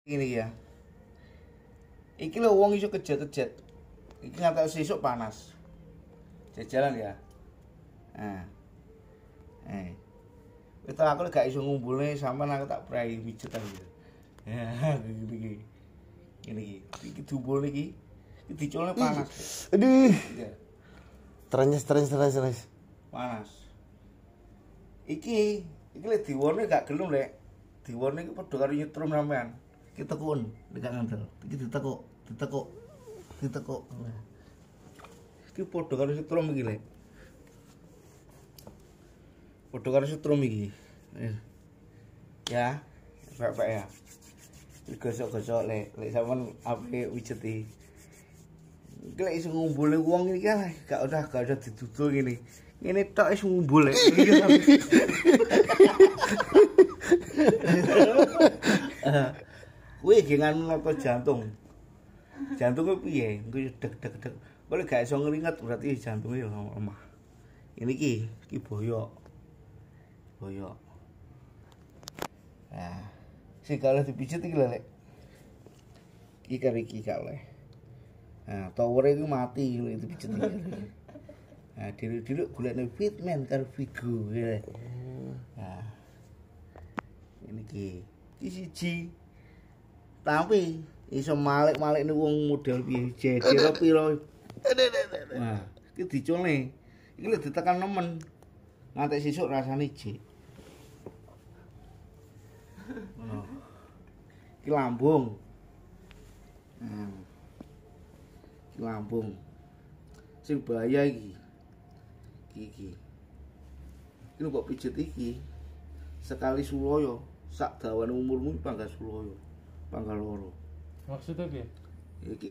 Ini ya. Iki lho wong iso kejet-kejet. Iki ngantek sesuk panas. Jajalan ya. Nah. Itu aku gak iso ngumpulne sampean aku tak prai mijetan gitu. Ya, gini. Ini iki dumpul niki. Iki dicolne panas. Aduh. Ya. Trenyes. Panas. Iki lek diwone gak gelem lek. Diwone iki padha karo nyetrum sampean. Iki tekun, nek gak ngandel. Iki ditekuk. Iki padha karo nyetrum iki lek. Padha karo nyetrum iki. Ya, Pak ya. Gosok-gosok lek sampean ape wijeti. Iki lek iso ngumpulne wong iki kan gak usah didudul ngene. Ngene tok wis ngumpul lek. Kuwi gengan noto jantung. Jantungnya piye? Engko deg. Kalau gak iso ngeringet berarti jantungnya lemah. Ini ki boyok. Nah, sing kalau dipijet iki lho, Lek. Iki karo iki gak oleh. Nah, towere iku mati lek dipijet iki. Nah, diri-diri golekne fitman karo Vigo ya. Nah. Ini ki siji. Tapi iso malik-malikne wong model piye? Jejer piro? Nah, iki dicolne. Iki lek ditekan nemen. Ngantek sesuk rasane jek. Ngono. Iki lambung. Iki lambung. Sing bahaya iki. Iki kok pijet iki. Sekali suloyo, sak dawane umurmu panggal suloyo. Panggal loro. Maksudnya piye? Iki